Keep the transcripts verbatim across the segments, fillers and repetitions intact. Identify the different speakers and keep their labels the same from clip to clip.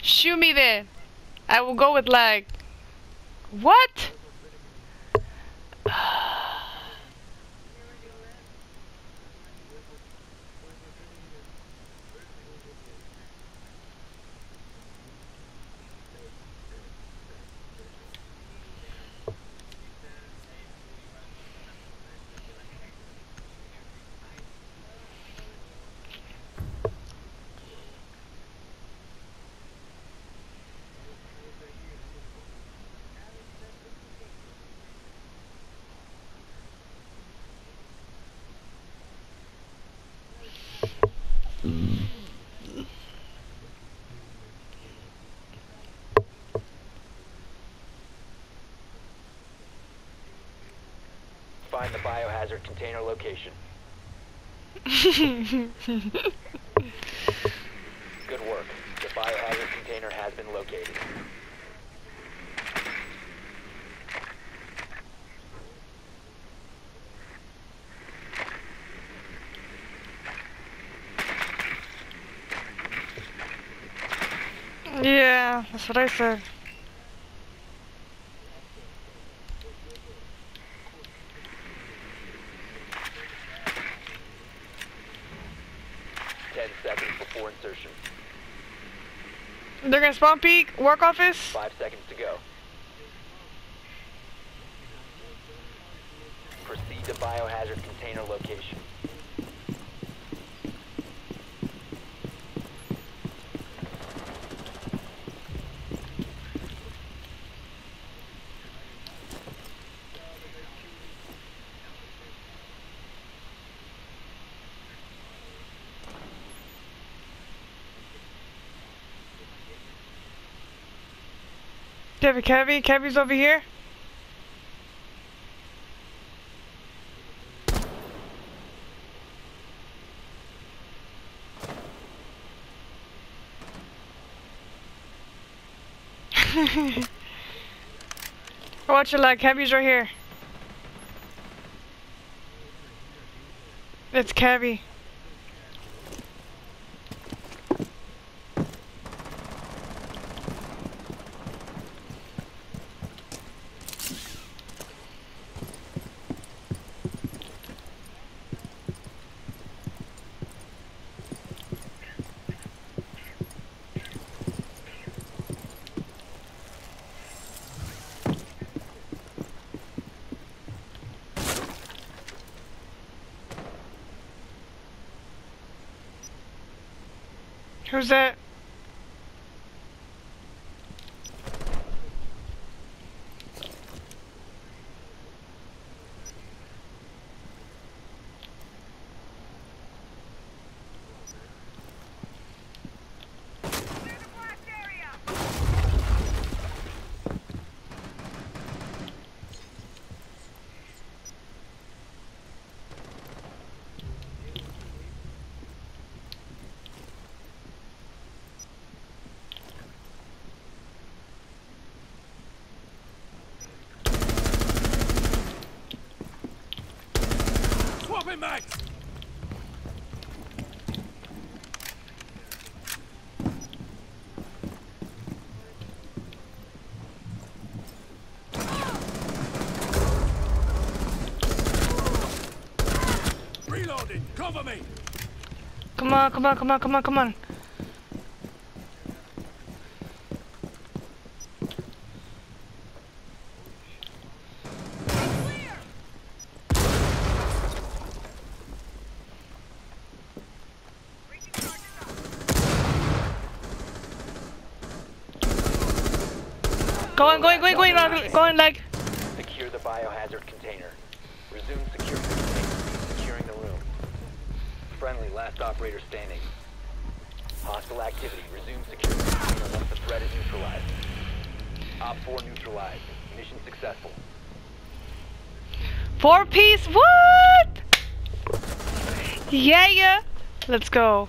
Speaker 1: Shoot me then. I will go with like... What?
Speaker 2: Find the biohazard container location. Good work. The biohazard container has been located.
Speaker 1: Yeah, that's what I said.
Speaker 2: Ten seconds before insertion.
Speaker 1: They're gonna spawn peek, work office.
Speaker 2: Five seconds to go. Proceed to biohazard container location.
Speaker 1: Kevy, Kevy, Kevy's over here. Watch your leg, Kevy's right here. It's Kevy. Who's that?
Speaker 3: Swapping mags! Reloading! Cover me!
Speaker 1: Come on, come on, come on, come on, come on. Going, going, going, going, going, going, like.
Speaker 2: Secure the biohazard container. Resume securing the container. Securing the room. Friendly, last operator standing. Hostile activity. Resume securing the container once the threat is neutralized. Op four neutralized. Mission successful.
Speaker 1: Four piece, what? Yeah, yeah. Let's go.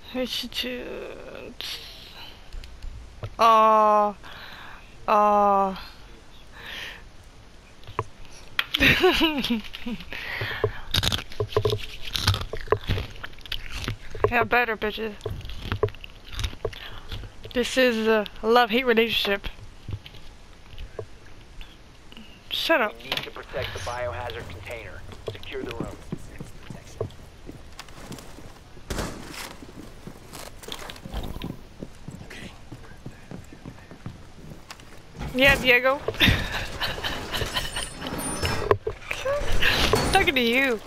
Speaker 1: Institute. Oh. Oh. Yeah, better bitches. This is a love-hate relationship. Shut up.
Speaker 2: We need to protect the biohazard container. Secure the room.
Speaker 1: Yeah, Diego. Talking to you.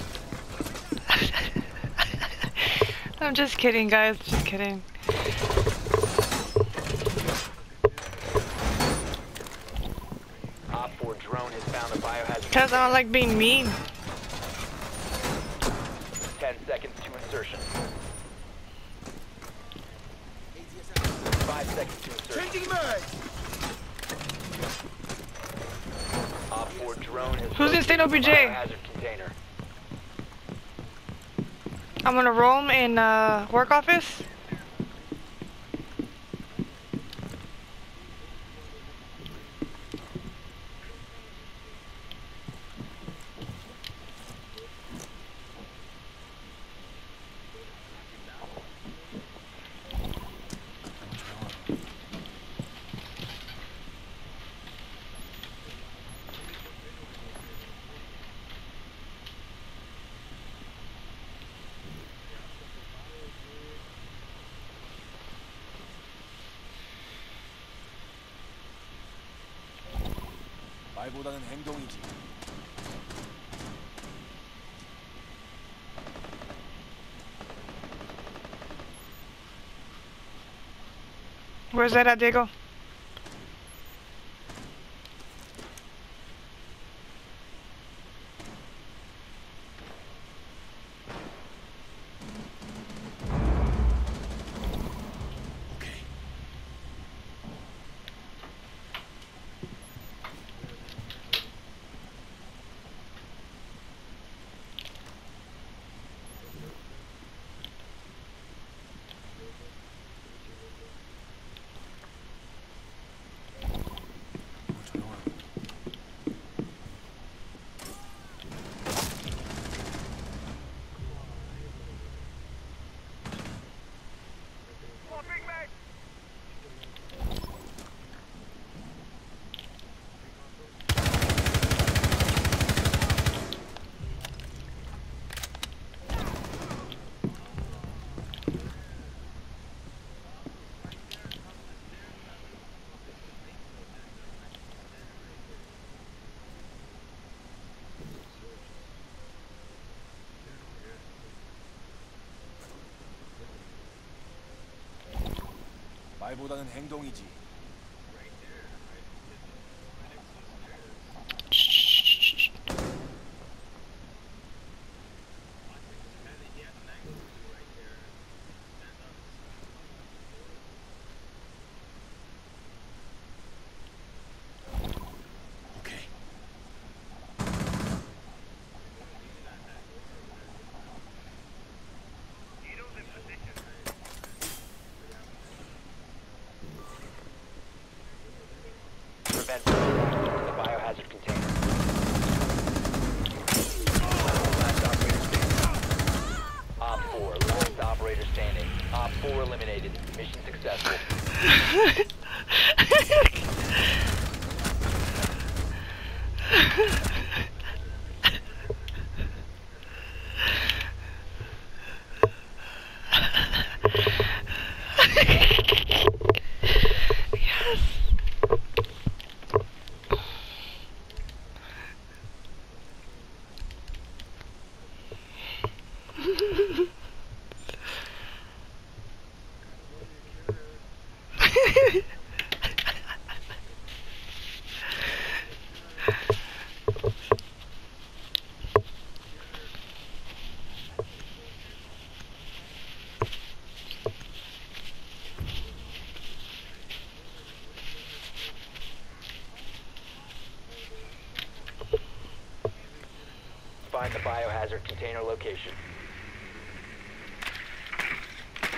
Speaker 1: I'm just kidding, guys. Just kidding.
Speaker 2: Op four drone has found the biohazard.
Speaker 1: Cause I don't like being mean.
Speaker 2: Ten seconds to insertion. Five seconds to insertion.
Speaker 3: Changing mag!
Speaker 2: Op four drone has
Speaker 1: Who's in State O B J?
Speaker 2: biohazard container.
Speaker 1: I'm gonna roam in uh, work office.
Speaker 3: 말보다는 행동이지.
Speaker 1: Where's that at, Diego?
Speaker 3: 말보다는 행동이지.
Speaker 2: Prevent the biohazard container. Last operator standing. Op four, last operator standing. Op four eliminated. Mission successful. Find the biohazard container location.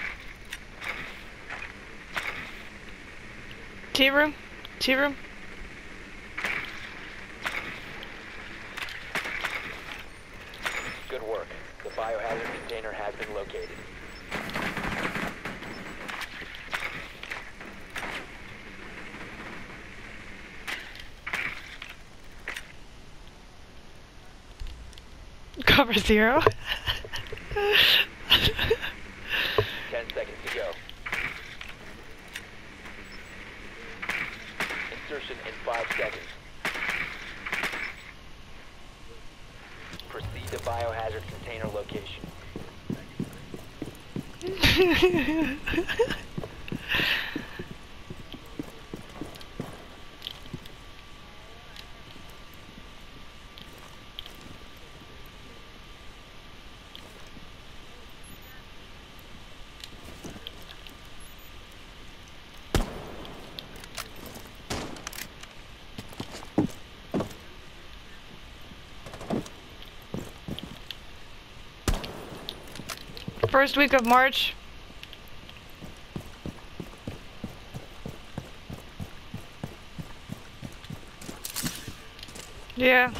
Speaker 1: T room? T room?
Speaker 2: Good work. The biohazard container has been located.
Speaker 1: Cover zero.
Speaker 2: Ten seconds to go. Insertion in five seconds. Proceed to biohazard container location.
Speaker 1: First week of March. Yeah.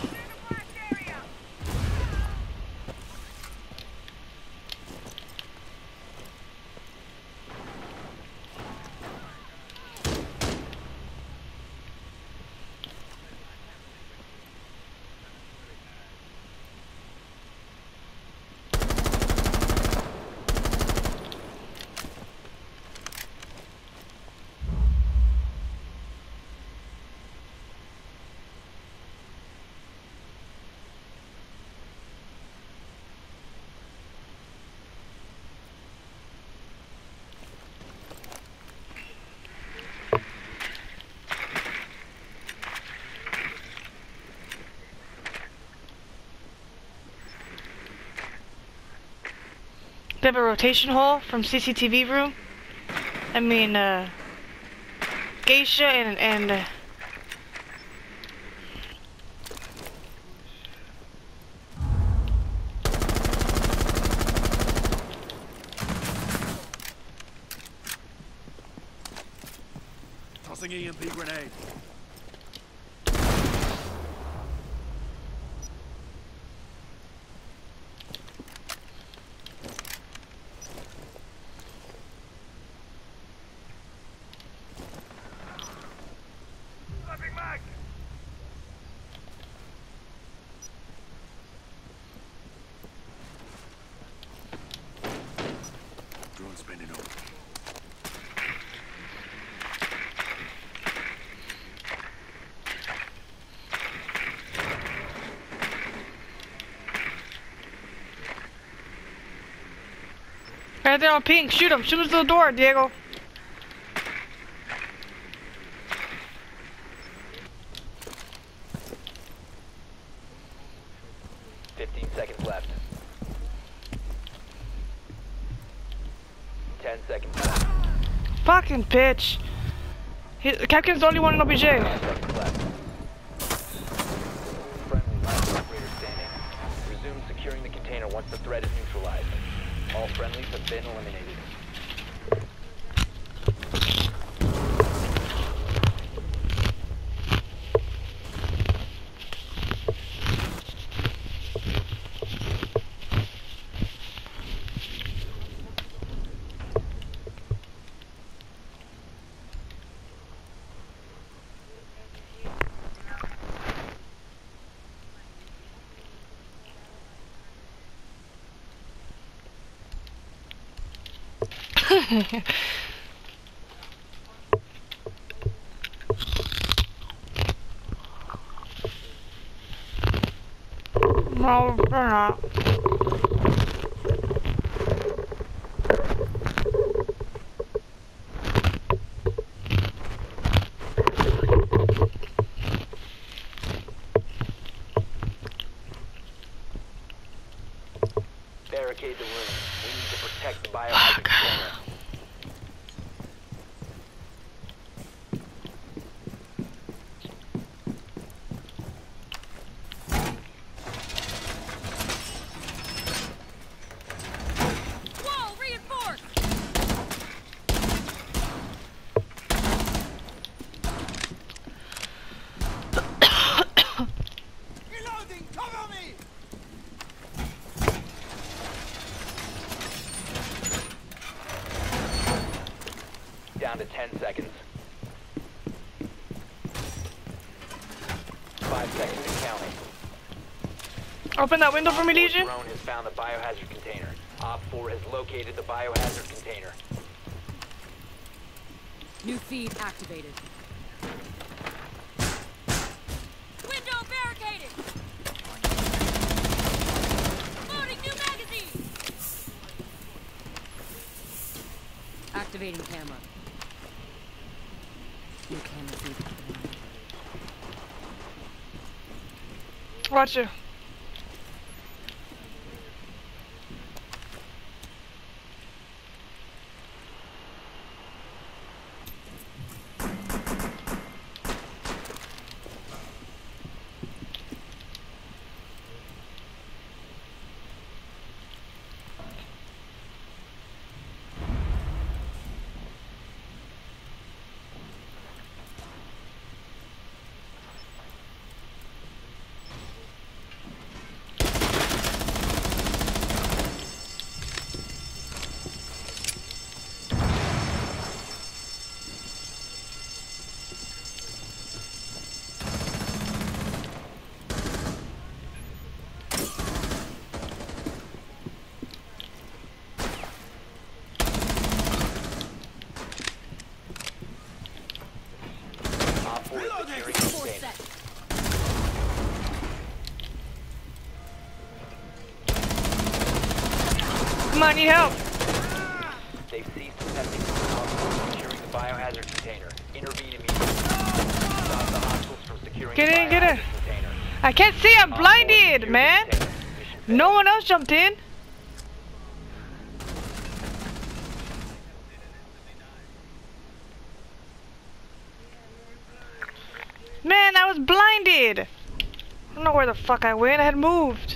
Speaker 1: They have a rotation hole from C C T V room. I mean, uh, Geisha and, and, uh,
Speaker 3: Tossing E M P grenade. Drone spinning over.
Speaker 1: right there on pink. Shoot him. Shoot him through the door, Diego.
Speaker 2: Fifteen seconds left. Ten seconds left.
Speaker 1: Fucking bitch. He, Captain's the only one in O B J.
Speaker 2: Five seconds left. Friendly last operator standing. Resume securing the container once the threat is neutralized. All friendlies have been eliminated.
Speaker 1: No, they're not.
Speaker 2: Barricade the room. We need to protect the biohazard container.
Speaker 4: Wall reinforced!
Speaker 2: ten seconds. Five seconds and counting.
Speaker 1: Open that window for me,
Speaker 2: Op four
Speaker 1: Legion.
Speaker 2: drone has found the biohazard container. Op four has located the biohazard container.
Speaker 4: New feed activated. Window barricaded. Loading new magazine. Activating camera. New camera feed activated.
Speaker 1: Watch it.
Speaker 2: Op four is securing the
Speaker 4: Four
Speaker 2: container.
Speaker 4: sets.
Speaker 1: Come on, need help.
Speaker 2: They've ceased attempting to Op four securing the biohazard container. Intervene immediately. Stop the hostiles from securing
Speaker 1: Get
Speaker 2: the
Speaker 1: in, get in.
Speaker 2: biohazard container.
Speaker 1: I can't see. I'm
Speaker 2: Op four secured
Speaker 1: blinded,
Speaker 2: the
Speaker 1: man.
Speaker 2: container. Mission failed.
Speaker 1: No one else jumped in. Man, I was blinded. I don't know where the fuck I went. I had moved.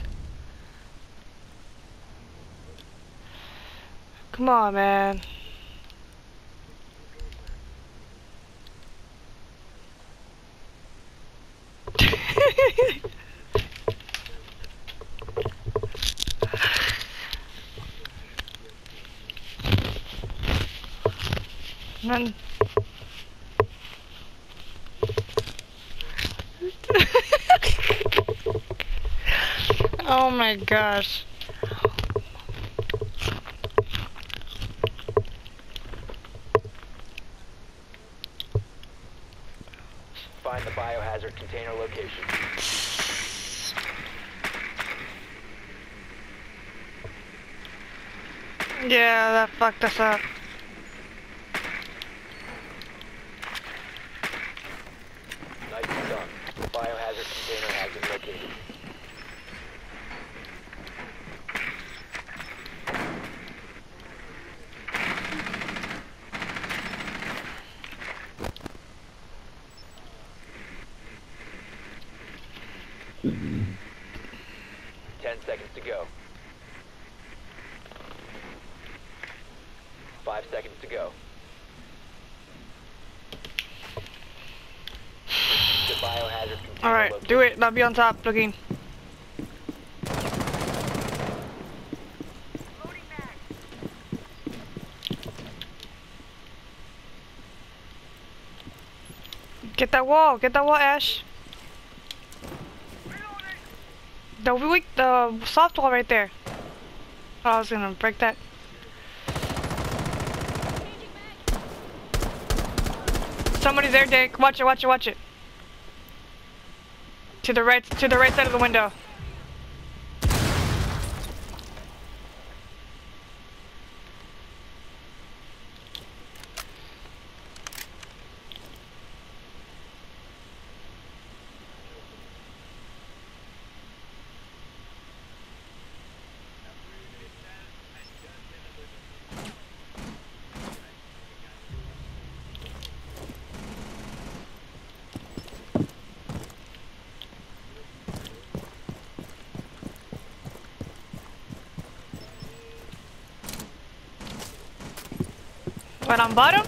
Speaker 1: Come on, man. Man. Oh my gosh.
Speaker 2: Find the biohazard container location.
Speaker 1: Yeah, that fucked us up.
Speaker 2: Nicely done. The biohazard container has been located. Ten seconds to go. Five seconds to go. The biohazard container
Speaker 1: Alright,
Speaker 2: located.
Speaker 1: do it. I'll be on top looking. Get that wall. Get that wall, Ash. The weak, the soft wall right there. Oh, I was gonna break that. Somebody's there, Dick. Watch it, watch it, watch it. To the right, to the right side of the window. Right on bottom?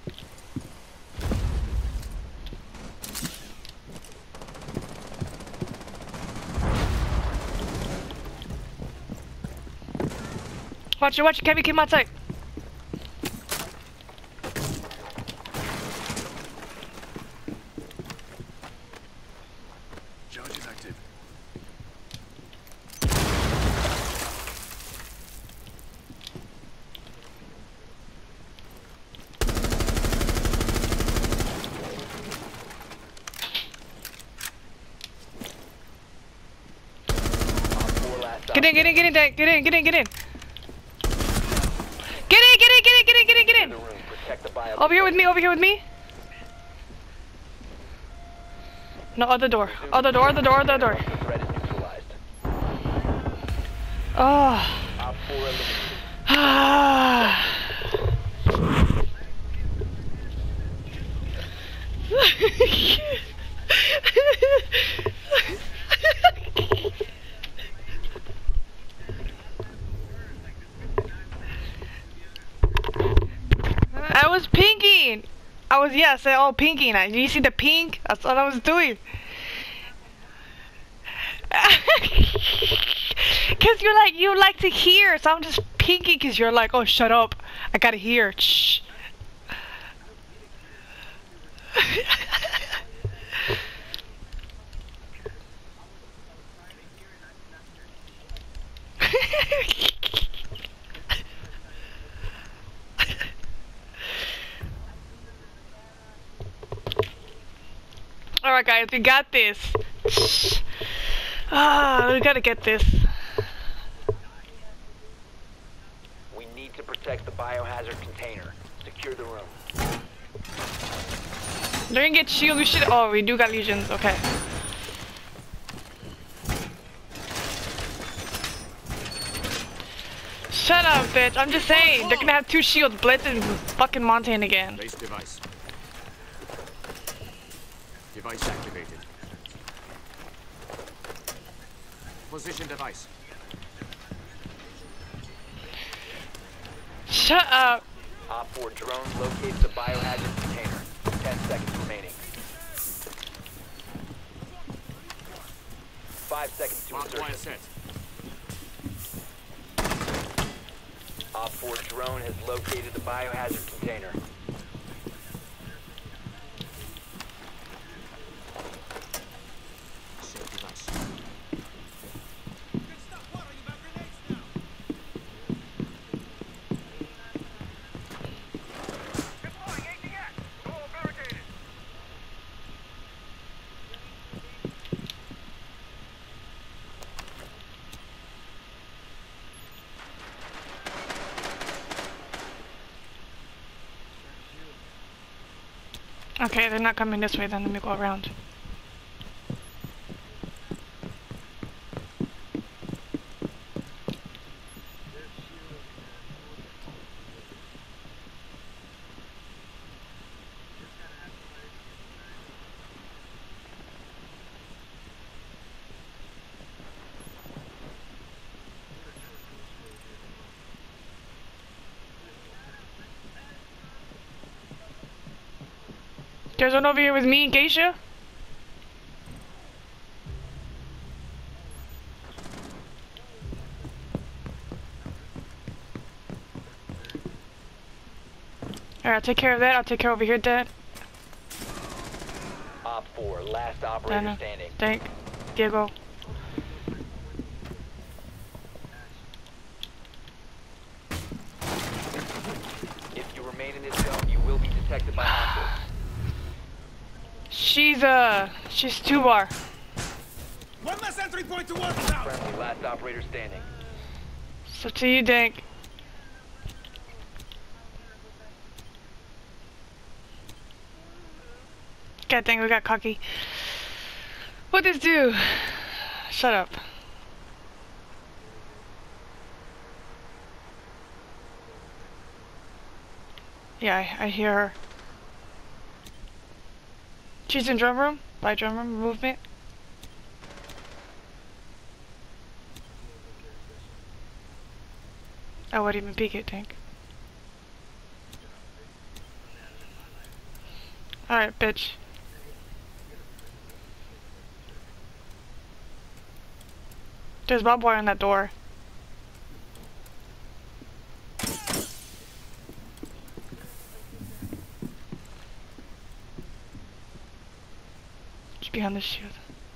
Speaker 1: Watch it, watch it, Kevin came outside.
Speaker 3: Charge is active.
Speaker 2: Four last
Speaker 1: Get in, get in, get in, Dad. Get in, get in, get in. Get in, get in, get in, get in, get in, get
Speaker 2: in
Speaker 1: in.
Speaker 2: the room. Protect the bio.
Speaker 1: Over here with me, over here with me. No, other door. Other door, other door, other door.
Speaker 2: The threat is neutralized.
Speaker 1: Oh.
Speaker 2: Op four eliminated.
Speaker 1: Ah. I was pinking. I was, yeah, I said, oh, pinking. I- You see the pink? That's what I was doing. Cause you're like, you like to hear, so I'm just pinking cause you're like, oh, shut up. I gotta hear. Shh. Alright guys, we got this. Ah, we gotta get this.
Speaker 2: We need to protect the biohazard container. Secure the room.
Speaker 1: They're gonna get shield, we should- oh, we do got legions, okay. Shut up, bitch, I'm just saying, they're gonna have two shields, Blitz and fucking Montane again.
Speaker 3: Base device. Device activated. Position device.
Speaker 1: Shut up.
Speaker 2: Op four drone locates the biohazard container. Ten seconds remaining. Five seconds to
Speaker 3: Barbed wire
Speaker 2: insertion.
Speaker 3: set.
Speaker 2: Op four drone has located the biohazard container.
Speaker 3: Set device.
Speaker 1: Okay, they're not coming this way, then let me go around. There's one over here with me and Geisha. Alright, I'll take care of that. I'll take care over here, Dad.
Speaker 2: Op four, last operator
Speaker 1: Dana.
Speaker 2: standing.
Speaker 1: Thank Diego.
Speaker 2: If you remain in this zone, you will be detected by hostiles.
Speaker 1: She's, uh, she's two bar.
Speaker 3: One less entry point to work now.
Speaker 2: Friendly, last operator standing.
Speaker 1: So to you, Dank. God dang, we got cocky. What does do? Shut up. Yeah, I, I hear her. She's in drum room. By drum room movement. I wouldn't even peek it, Tank. Alright, bitch. There's barbed wire on that door. It's behind the shield.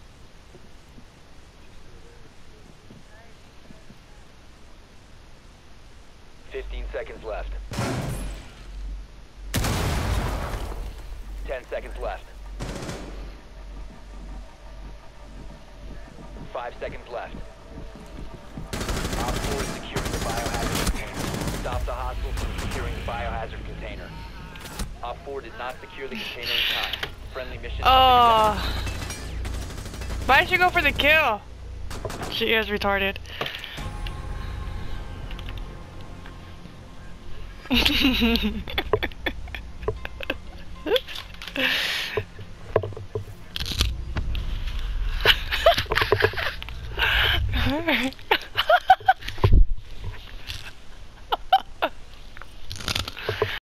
Speaker 2: Fifteen seconds left. Ten seconds left. Five seconds left. Op four is securing the biohazard container. Stop the hostile from securing the biohazard container. Op four did not secure the container in time. Friendly mission.
Speaker 1: Oh. Why did you go for the kill? She is retarded.